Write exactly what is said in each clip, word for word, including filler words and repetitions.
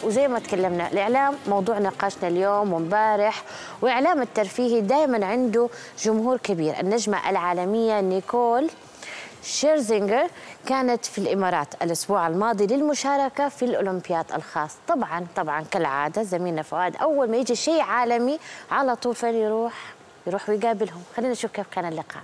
وزي ما تكلمنا الإعلام موضوع نقاشنا اليوم ومبارح، وإعلام الترفيهي دائما عنده جمهور كبير. النجمة العالمية نيكول شيرزينجر كانت في الإمارات الأسبوع الماضي للمشاركة في الأولمبياد الخاص. طبعا طبعا كالعادة زميلنا فؤاد أول ما يجي شيء عالمي على طول فين يروح يروح ويقابلهم. خلينا نشوف كيف كان اللقاء.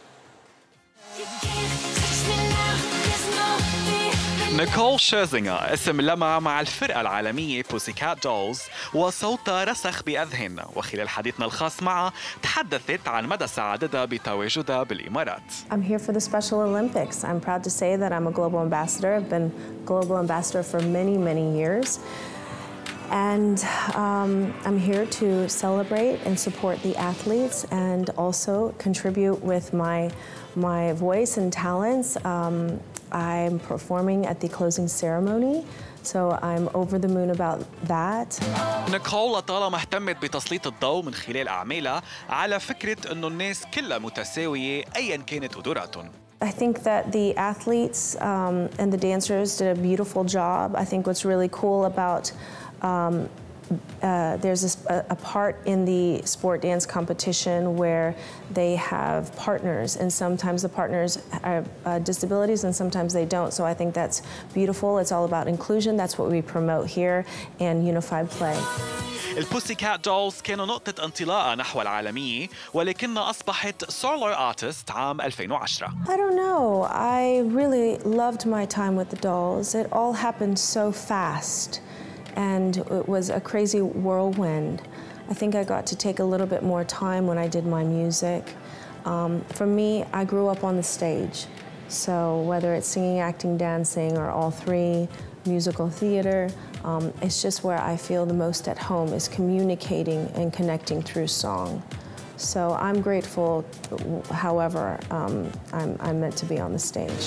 نيكول شيرزينجر اسم لمع مع الفرقة العالمية بوسيكات دولز وصوتها رسخ بأذهاننا، وخلال حديثنا الخاص معها تحدثت عن مدى سعادتها بتواجدها بالإمارات. I'm here for the Special Olympics. I'm proud to say that I'm a global ambassador. I've been global ambassador for many, many years. And um, I'm here to celebrate and support the athletes and also contribute with my, my voice and talents. Um, I'm performing at the closing ceremony, so I'm over the moon about that. نيكول لطالما اهتمت بتسليط الضوء من خلال أعمالها على فكرة إنه الناس كلها متساوية أياً كانت قدراتهم. I think that the athletes um, and the dancers did a beautiful job. I think what's really cool about um, Uh, there's a, a part in the sport dance competition where they have partners, and sometimes the partners have uh, disabilities and sometimes they don't. So I think that's beautiful. It's all about inclusion. That's what we promote here, and unified play. البوسيكات دولز كانوا نقطة انطلاقة نحو العالمية، ولكنها أصبحت سولار آرتست عام ألفين وعشرة. I don't know. I really loved my time with the Dolls. It all happened so fast. And it was a crazy whirlwind. I think I got to take a little bit more time when I did my music. Um, for me, I grew up on the stage. So whether it's singing, acting, dancing, or all three, musical theater, um, it's just where I feel the most at home is communicating and connecting through song. So I'm grateful, however, um, I'm, I'm meant to be on the stage.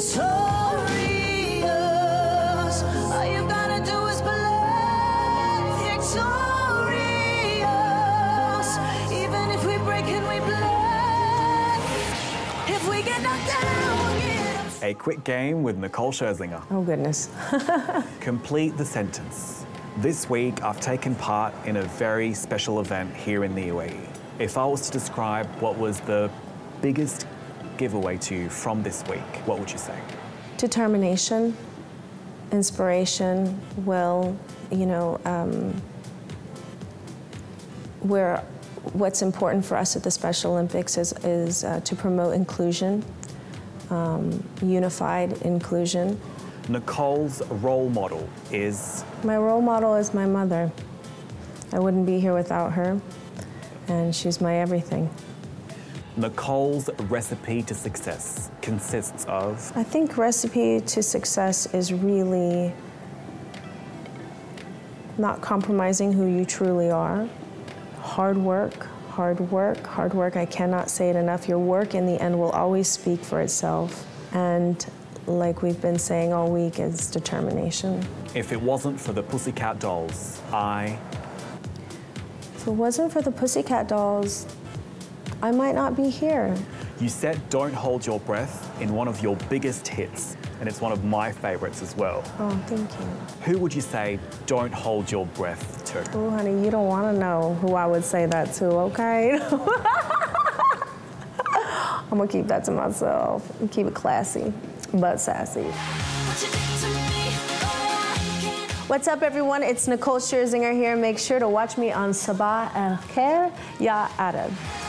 Victorious, all you gotta do is believe. Victorious, even if we break and we play, if we get knocked down, we'll get up. A quick game with Nikolle Scherzinger. Oh, goodness. Complete the sentence. This week, I've taken part in a very special event here in the U A E. If I was to describe what was the biggest giveaway to you from this week, what would you say? Determination, inspiration, will, you know, um, where what's important for us at the Special Olympics is, is uh, to promote inclusion, um, unified inclusion. Nicole's role model is? My role model is my mother. I wouldn't be here without her, and she's my everything. Nicole's recipe to success consists of? I think recipe to success is really not compromising who you truly are. Hard work, hard work, hard work. I cannot say it enough. Your work in the end will always speak for itself. And like we've been saying all week, is determination. If it wasn't for the Pussycat Dolls, I? If it wasn't for the Pussycat Dolls, I might not be here. You said Don't Hold Your Breath in one of your biggest hits, and it's one of my favorites as well. Oh, thank you. Who would you say Don't Hold Your Breath to? Oh, honey, you don't want to know who I would say that to, okay? I'm gonna keep that to myself and keep it classy, but sassy. What's up, everyone? It's Nikolle Scherzinger here. Make sure to watch me on Sabah El Khair Ya Arab.